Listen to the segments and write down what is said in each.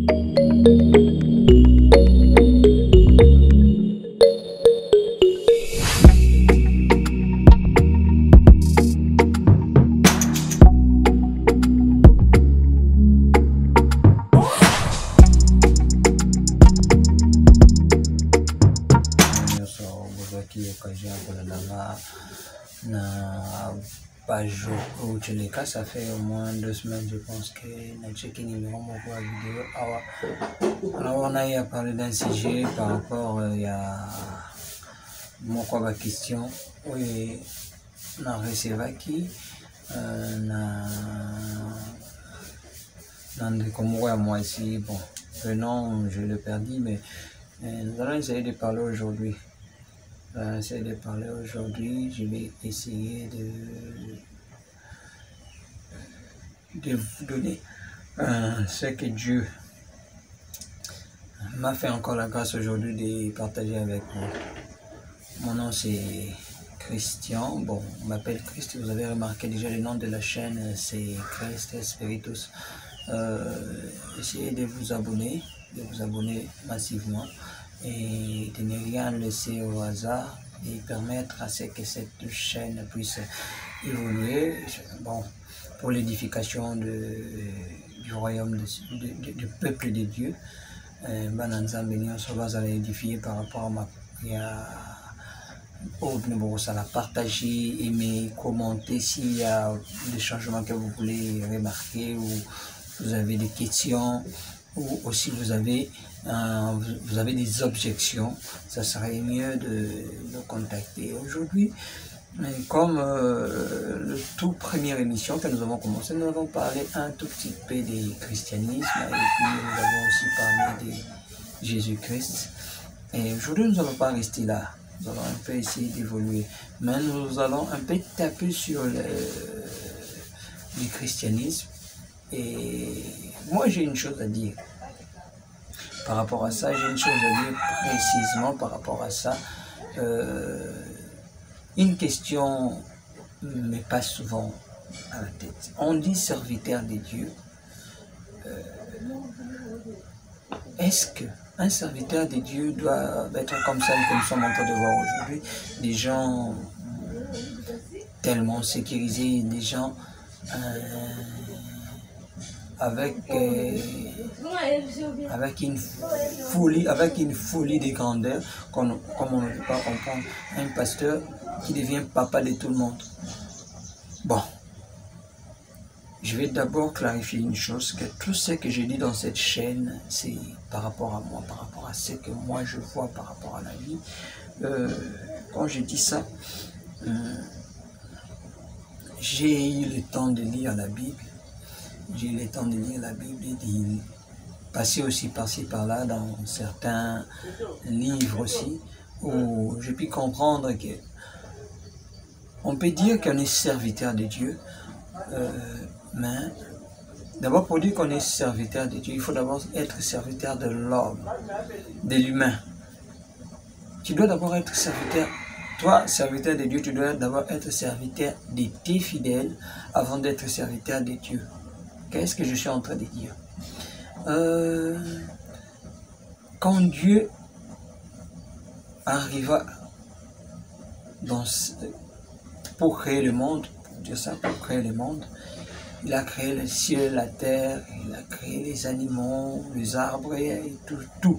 Page où tu les cas, ça fait au moins 2 semaines, je pense que n'a checké numéro mon vidéo. Alors on a eu à parler d'un sujet par rapport à mon question. Oui, on a reçu qui moi ici. Bon, le nom je l'ai perdu, mais nous allons essayer de parler aujourd'hui. Je vais essayer de vous donner ce que Dieu m'a fait encore la grâce aujourd'hui de partager avec vous. Mon nom c'est Christian, bon on m'appelle Christ, vous avez remarqué déjà le nom de la chaîne c'est Christ Spiritus. Essayez de vous abonner massivement et de ne rien laisser au hasard et permettre à ce que cette chaîne puisse évoluer, bon, pour l'édification du royaume du peuple de Dieu. On va édifier par rapport à la partager, aimer, commenter s'il y a des changements que vous voulez remarquer ou vous avez des questions ou aussi vous avez des objections, ça serait mieux de nous contacter. Aujourd'hui, comme le tout première émission que nous avons commencé, nous avons parlé un tout petit peu du christianisme et puis nous avons aussi parlé de Jésus-Christ. Et aujourd'hui, nous n'allons pas rester là. Nous allons un peu essayer d'évoluer, mais nous allons un peu taper sur le christianisme. Et moi, j'ai une chose à dire par rapport à ça. J'ai une chose à dire précisément par rapport à ça. Une question me passe souvent à la tête. On dit serviteur de Dieu. Est-ce qu'un serviteur de Dieu doit être comme ça que nous sommes en train de voir aujourd'hui? Des gens tellement sécurisés, des gens avec une folie de grandeur, comme on ne peut pas comprendre. Un pasteur qui devient papa de tout le monde. Bon, je vais d'abord clarifier une chose, que tout ce que je dis dans cette chaîne, c'est par rapport à moi, par rapport à ce que moi je vois par rapport à la vie. Quand je dis ça, j'ai eu le temps de lire la Bible. J'ai eu le temps de lire la Bible et de passer aussi par-ci par-là dans certains livres aussi, où j'ai pu comprendre que on peut dire qu'on est serviteur de Dieu, mais d'abord pour dire qu'on est serviteur de Dieu, il faut d'abord être serviteur de l'homme, de l'humain. Tu dois d'abord être serviteur. Toi, serviteur de Dieu, tu dois d'abord être serviteur de tes fidèles avant d'être serviteur de Dieu. Qu'est-ce que je suis en train de dire? Quand Dieu arriva pour créer le monde, pour créer le monde, il a créé le ciel, la terre, il a créé les animaux, les arbres et tout.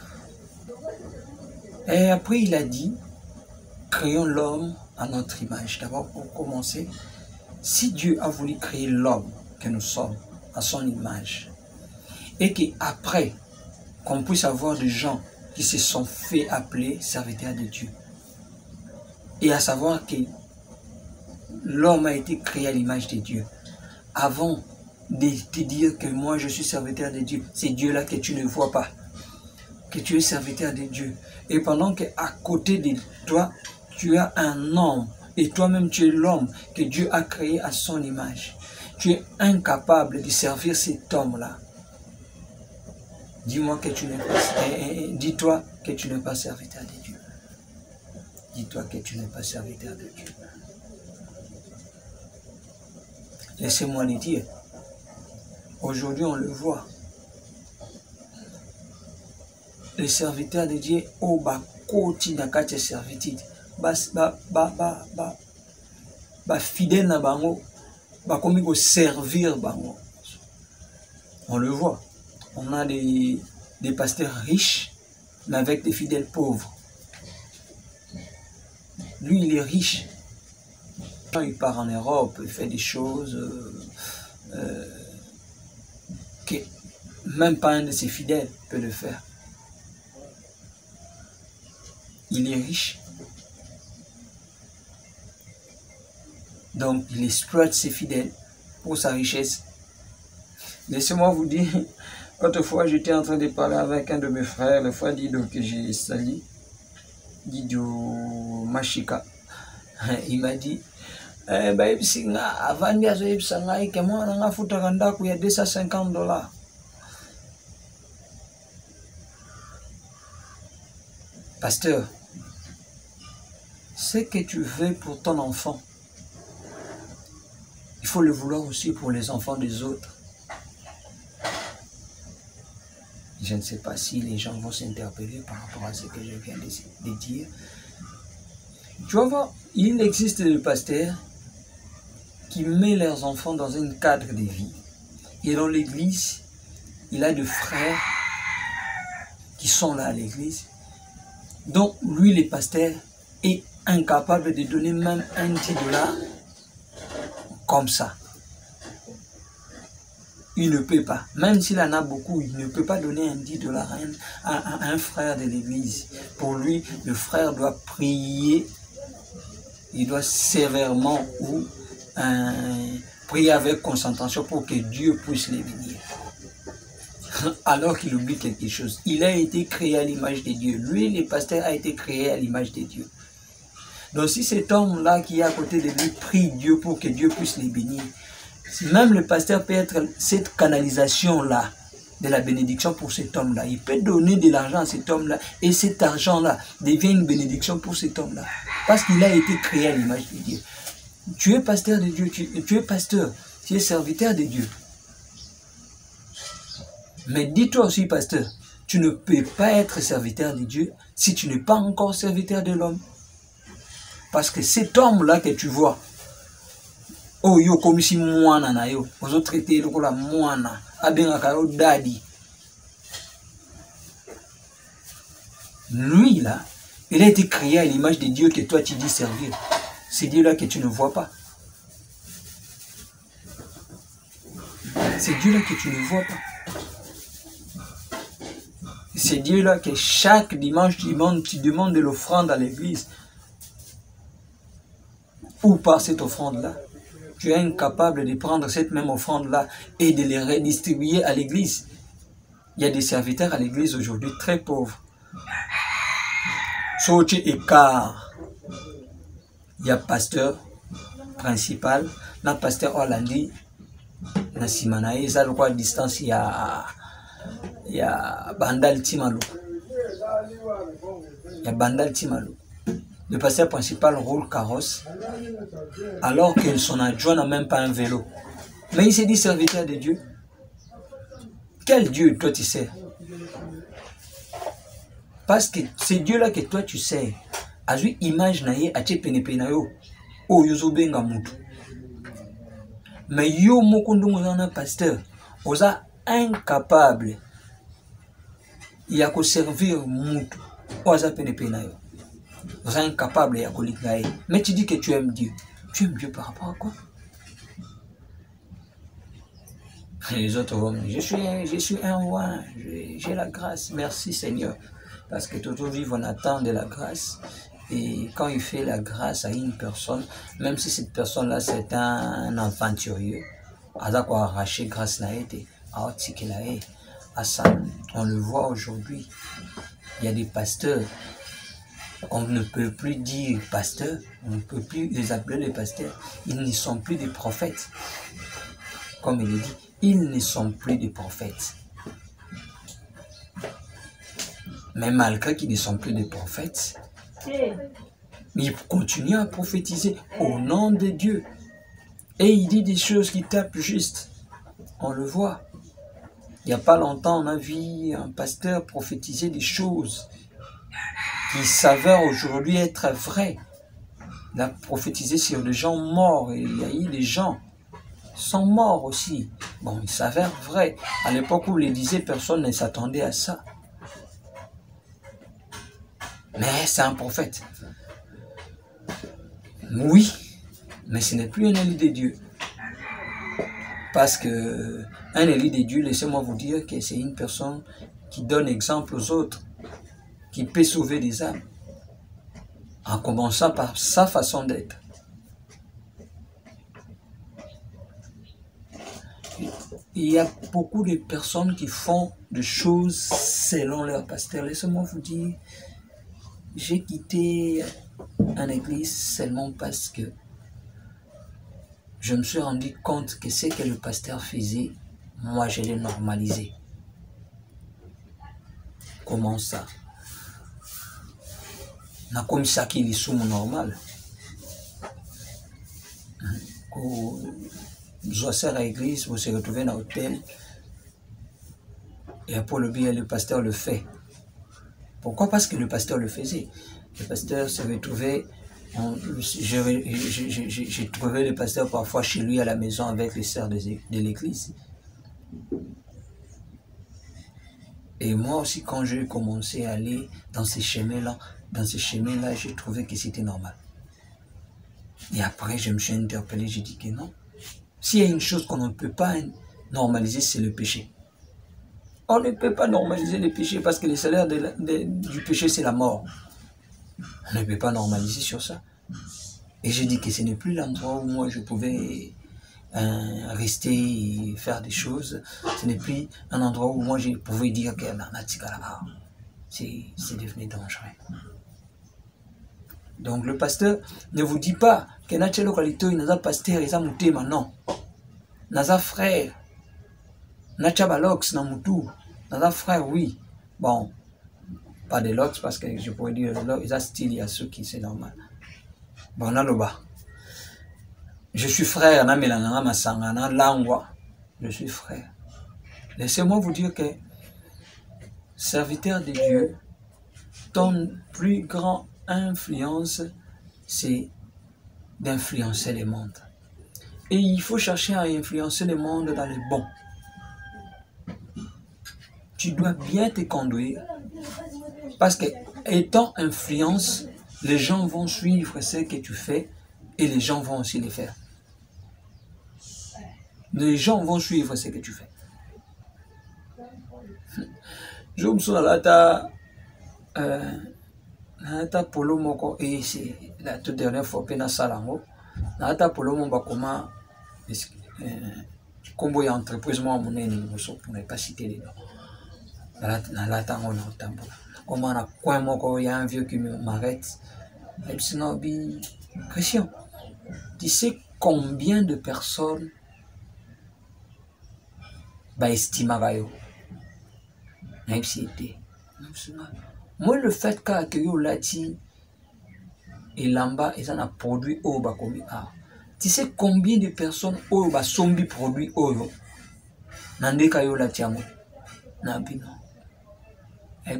Et après il a dit, créons l'homme à notre image. D'abord pour commencer, si Dieu a voulu créer l'homme que nous sommes à son image, et qu'après qu'on puisse avoir des gens qui se sont fait appeler serviteurs de Dieu, et à savoir que l'homme a été créé à l'image de Dieu, avant de te dire que moi je suis serviteur de Dieu, c'est Dieu là que tu ne vois pas, que tu es serviteur de Dieu, et pendant qu'à côté de toi tu as un homme, et toi-même tu es l'homme que Dieu a créé à son image, tu es incapable de servir cet homme-là. Dis-moi que tu n'es pas, dis-toi que tu n'es pas serviteur de Dieu. Dis-toi que tu n'es pas serviteur de Dieu. Laissez-moi le dire. Aujourd'hui, on le voit. les serviteurs de Dieu, oh, bah, côté na kati servitude, fidèle na bango, bah, comme il faut servir bango. On le voit. On a des pasteurs riches, mais avec des fidèles pauvres. Lui, il est riche. Quand il part en Europe, il fait des choses que même pas un de ses fidèles peut le faire. Il est riche. Donc, il exploite ses fidèles pour sa richesse. Laissez-moi vous dire, autrefois, j'étais en train de parler avec un de mes frères, le frère Dido que j'ai sali, Dido Mashika. Il m'a dit, avant de que moi, on a foutu un il y a $250. Pasteur, ce que tu veux pour ton enfant, il faut le vouloir aussi pour les enfants des autres. Je ne sais pas si les gens vont s'interpeller par rapport à ce que je viens de dire. Tu vas voir, il existe des pasteurs qui mettent leurs enfants dans un cadre de vie. Et dans l'église, il a des frères qui sont là à l'église. Donc, lui, le pasteur, est incapable de donner même un $10 comme ça. Il ne peut pas. Même s'il en a beaucoup, il ne peut pas donner un $10 à un frère de l'église. Pour lui, le frère doit prier. Il doit sévèrement ou prier avec concentration pour que Dieu puisse les bénir. Alors qu'il oublie quelque chose. Il a été créé à l'image de Dieu. Lui, le pasteur, a été créé à l'image de Dieu. Donc si cet homme-là qui est à côté de lui prie Dieu pour que Dieu puisse les bénir, même le pasteur peut être cette canalisation-là de la bénédiction pour cet homme-là. Il peut donner de l'argent à cet homme-là et cet argent-là devient une bénédiction pour cet homme-là. Parce qu'il a été créé à l'image de Dieu. Tu es pasteur de Dieu, tu es pasteur, tu es serviteur de Dieu. Mais dis-toi aussi, pasteur, tu ne peux pas être serviteur de Dieu si tu n'es pas encore serviteur de l'homme. Parce que cet homme-là que tu vois, oh yo comme si moana na yo, vous autres traitez le la moana, abengaka yo daddy. Lui là, il a été créé à l'image de Dieu que toi tu dis servir. C'est Dieu là que tu ne vois pas. C'est Dieu là que tu ne vois pas. C'est Dieu là que chaque dimanche tu demandes de l'offrande à l'église. Ou par cette offrande-là, tu es incapable de prendre cette même offrande-là et de les redistribuer à l'église. Il y a des serviteurs à l'église aujourd'hui très pauvres. Sauf écart. Il y a pasteur principal, le pasteur Hollandi, na Simanaï, ça le distance, il y a Bandal Timalo. Il y a Bandal Timalo. Le pasteur principal roule carrosse, alors que son adjoint n'a même pas un vélo. Mais il s'est dit serviteur de Dieu. Quel Dieu toi tu sais? Parce que c'est Dieu là que toi tu sais. Azui image naye ache penepenayo. Oh yozo benga mutu. Mais yo mokondo mozana pasteur, oza incapable. Il y a que servir mutu. Oza penepenayo. Vous êtes incapable de colliger. Mais tu dis que tu aimes Dieu. Tu aimes Dieu par rapport à quoi? Les autres vont me dire, je suis un roi, j'ai la grâce. Merci Seigneur. Parce que toujours vivre, on attend de la grâce. Et quand il fait la grâce à une personne, même si cette personne-là c'est un aventurier, à quoi arracher grâce là été, à ça, on le voit aujourd'hui. Il y a des pasteurs. On ne peut plus dire pasteurs, on ne peut plus les appeler les pasteurs. Ils ne sont plus des prophètes. Comme il est dit, ils ne sont plus des prophètes. Mais malgré qu'ils ne sont plus des prophètes, ils continuent à prophétiser au nom de Dieu. Et il dit des choses qui tapent juste. On le voit. Il n'y a pas longtemps, on a vu un pasteur prophétiser des choses qui s'avèrent aujourd'hui être vraies. Il a prophétisé sur des gens morts et il y a eu des gens qui sont morts aussi. Bon, il s'avère vrai. À l'époque où il les disait, personne ne s'attendait à ça. Mais c'est un prophète. Oui, mais ce n'est plus un élu de Dieu. Parce que un élu de Dieu, laissez-moi vous dire que c'est une personne qui donne exemple aux autres, qui peut sauver des âmes, en commençant par sa façon d'être. Il y a beaucoup de personnes qui font des choses selon leur pasteur. Laissez-moi vous dire, j'ai quitté une église seulement parce que je me suis rendu compte que ce que le pasteur faisait, moi je l'ai normalisé. Comment ça? Na comme ça qu'il est sous mon normal. Vous êtes à l'église, vous se retrouvez dans l'hôtel, et pour le bien, le pasteur le fait. Pourquoi? Parce que le pasteur le faisait. Le pasteur se retrouvait, j'ai trouvé le pasteur parfois chez lui à la maison avec les sœurs de l'église. Et moi aussi, quand j'ai commencé à aller dans ces chemins-là, j'ai trouvé que c'était normal. Et après, je me suis interpellé, j'ai dit que non. S'il y a une chose qu'on ne peut pas normaliser, c'est le péché. On ne peut pas normaliser le péché parce que le salaire du péché, c'est la mort. On ne peut pas normaliser sur ça. Et j'ai dit que ce n'est plus l'endroit où moi je pouvais rester et faire des choses. Ce n'est plus un endroit où moi je pouvais dire que c'est devenu dangereux. Donc le pasteur ne vous dit pas que dans cette localité, il y a un pasteur, il y a un mouté maintenant. Il y a un frère. Il y a un lox, il y a un frère, oui. Bon, pas de lox parce que je pourrais dire, il y a style, il y a ceux qui c'est normal. Bon, on a le bas. Je suis frère, je suis frère. Laissez-moi vous dire que, serviteur de Dieu, ton plus grand influence, c'est d'influencer le monde. Et il faut chercher à influencer le monde dans le bon. Tu dois bien te conduire, parce que, étant influence, les gens vont suivre ce que tu fais et les gens vont aussi le faire. Les gens vont suivre ce que tu fais. Je me souviens là, polo moko, et c'est la toute dernière fois que na salango, na polo moko comment combo ya entreprise moi monene pour ne pas citer les noms. Na tango na tambola. Comment na coin moko, il y a un vieux qui m'arrête. Et sinon, Christian, tu sais combien de personnes estiment Gayo? Même si c'était. Moi, le fait que yo lati et lamba, ils ont un produit au bakomi a. Tu sais combien de personnes au ba sombi produit au nande kayo lati amo na bino. Et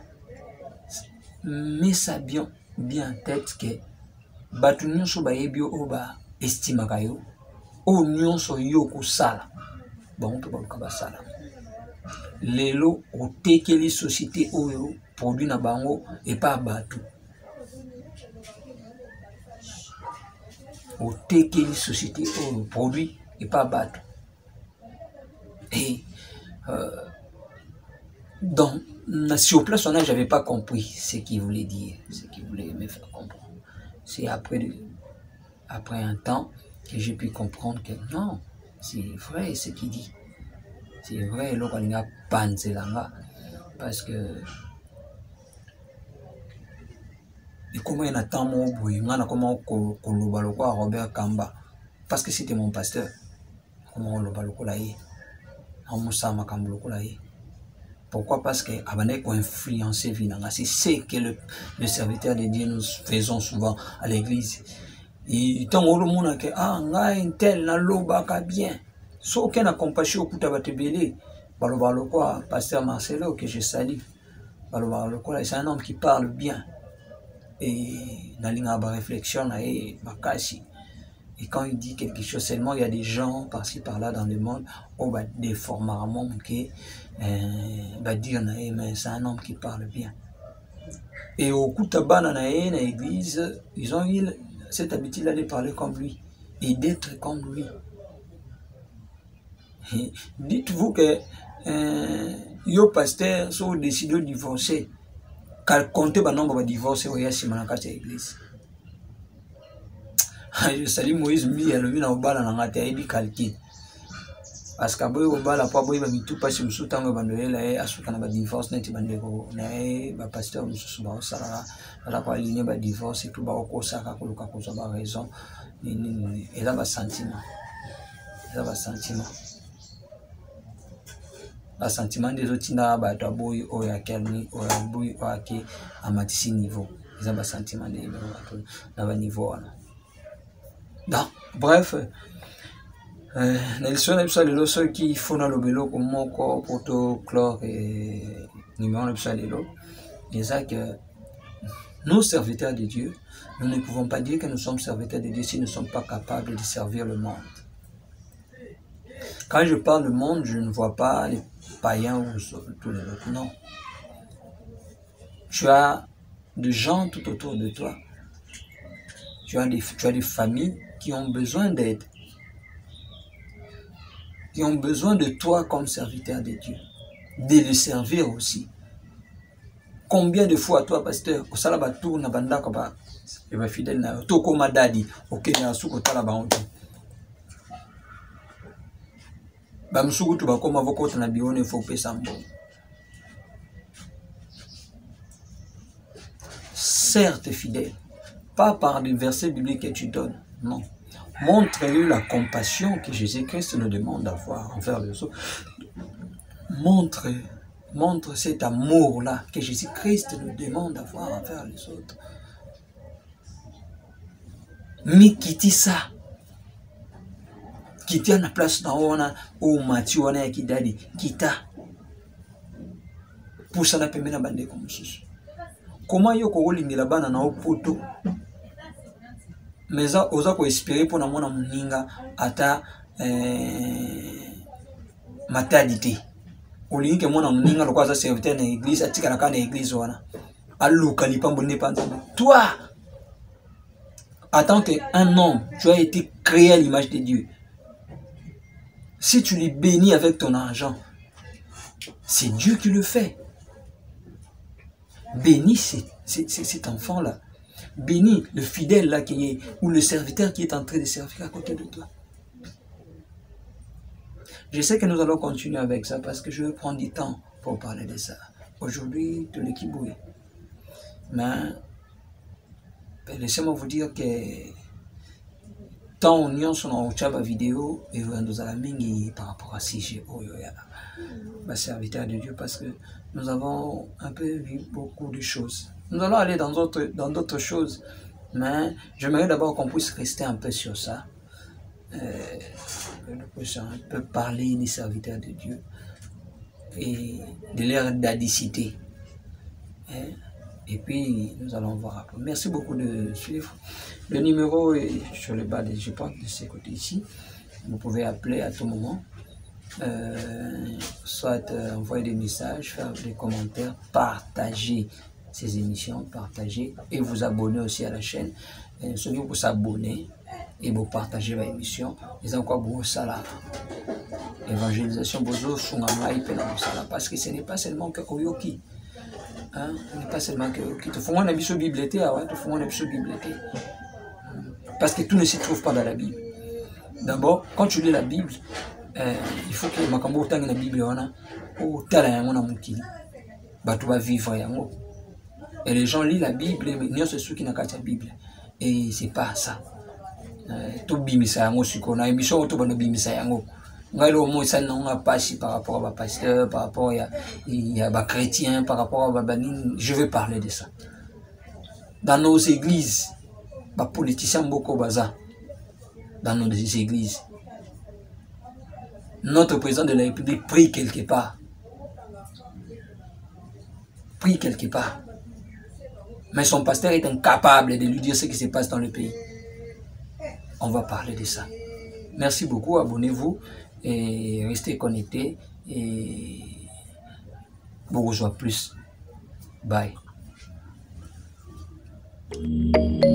mais ça bien en tête que batu nyonso ba yebi o ba estima kayo o nyonso yo ko sala bon to ba ka sala lelo o tekeli société oyo produit na bango et pas batu o tekeli société oyo produit et pas batu et donc sur place on j'avais pas compris ce qu'il voulait dire, ce qu'il voulait me faire comprendre. C'est après un temps que j'ai pu comprendre que non, c'est vrai ce qu'il dit. C'est vrai, parce que et comment il attend mon bruit, comment Robert Kamba, parce que c'était mon pasteur. Comment on le balokolaye, on moussama kambolokolaye. Pourquoi? Parce que abane ko influencer vinanga, c'est ce que le serviteur de Dieu nous faisons souvent à l'église. Et tant que le monde que nga tel na loba ka bien, so que na compassion kuta batebele, quoi, pasteur Marcelo, que je salue. C'est un homme qui parle bien. Et dans la réflexion, et quand il dit quelque chose, seulement il y a des gens par-ci par-là dans le monde, on va déformer va dire, mais c'est un homme qui parle bien. Et au Koutabana dans l'église, ils ont eu cette habitude de parler comme lui et d'être comme lui. Dites-vous que yo pasteur sont décidé de divorcer. Quand comptez le nombre de divorces, il y a l'église. Je salue Moïse Mbi, elle vient au bal en angate, il calcule. Parce que boy au bal, après boy va mi tout passer au sous-temps de bandoler là, à ce qu'on a divorce, net bandeko, na pasteur mususu ba osala, ala ko aligner ba divorce et tout ba okosaka ko luka ko ba raison, et là ba sentiment. Là ba sentiment. Ba sentiment des autres na ba to boy o ya kelni o ya boy o ake amatisi niveau. Ils ont ba sentiment de na ba niveau là. Donc, bref, Nelson Epsalelo, ceux qui font dans le vélo comme mon corps, proto, chlore et numéro Epsalelo, ils disent que nous, serviteurs de Dieu, nous ne pouvons pas dire que nous sommes serviteurs de Dieu si nous ne sommes pas capables de servir le monde. Quand je parle du monde, je ne vois pas les païens ou tous les autres, non. Tu as des gens tout autour de toi. Tu as des familles qui ont besoin d'aide, qui ont besoin de toi comme serviteur de Dieu, de les servir aussi. Combien de fois toi, pasteur, au salaba tour na banda kaba, et va fidèle na toko madadi, ok na suko talaba onto. Ba msuku tu ba koma voko na bione faut pesa mbo. Certes fidèle, pas par des versets bibliques que tu donnes, non. Montre-lui la compassion que Jésus-Christ nous demande d'avoir envers les autres. Montre cet amour-là que Jésus-Christ nous demande d'avoir envers les autres. Mais quitte ça. Quitte à la place dans où Mathieu on a qui dit quitte. Pour ça la pemena bande comme ça. Comment yoko rolingela bana na opoto? Mais ça, osa ko espérer pour na mona muninga ata maternité. Olingi ke mona muninga lokwa za serviteur na église atika na église wana. Aluka lipambo ne panza. Toi, en tant qu'un homme, tu as été créé à l'image de Dieu. Si tu les bénis avec ton argent, c'est Dieu qui le fait. Bénis cet enfant-là. Bénis le fidèle là qui est, ou le serviteur qui est en train de servir à côté de toi. Je sais que nous allons continuer avec ça parce que je vais prendre du temps pour parler de ça. Aujourd'hui, tout l'équipe bouille. Mais laissez-moi vous dire que tant on sur notre vidéo et nous allons par rapport à CG serviteur de Dieu parce que nous avons un peu vu beaucoup de choses. Nous allons aller dans d'autres choses, mais j'aimerais d'abord qu'on puisse rester un peu sur ça. Que nous puissions un peu parler des serviteurs de Dieu et de leur dadicité. Et puis, nous allons voir après. Merci beaucoup de suivre. Le numéro est sur le bas, je pense, de ce côté ici. Vous pouvez appeler à tout moment. Soit envoyer des messages, faire des commentaires, partager ces émissions, partager et vous abonner aussi à la chaîne. Ceux qui vous s'abonner et vous partager l'émission, ils ont encore beaucoup ça. Évangélisation, parce que ce n'est pas seulement que Oyoki. Hein? Ce n'est pas seulement que Oyoki. Tu fais un avis sur la Bible, parce que tout ne se trouve pas dans la Bible. D'abord, quand tu lis la Bible, il faut que makambo tangi na Bible wana o tala yango na mukili bato ba vivre yango et les gens lisent la Bible mais nyo c'est ceux qui na kati la Bible et c'est pas ça to bimisa yango siko na émission to bano bimisa yango ngalo mo ça na nga passe par rapport à ba pasteur par rapport à ba chrétien par rapport à ba je vais parler de ça dans nos églises ba politiciens beaucoup baza dans nos églises. Notre président de la République prie quelque part. prie quelque part. Mais son pasteur est incapable de lui dire ce qui se passe dans le pays. On va parler de ça. Merci beaucoup, abonnez-vous et restez connectés et beaucoup plus. Bye.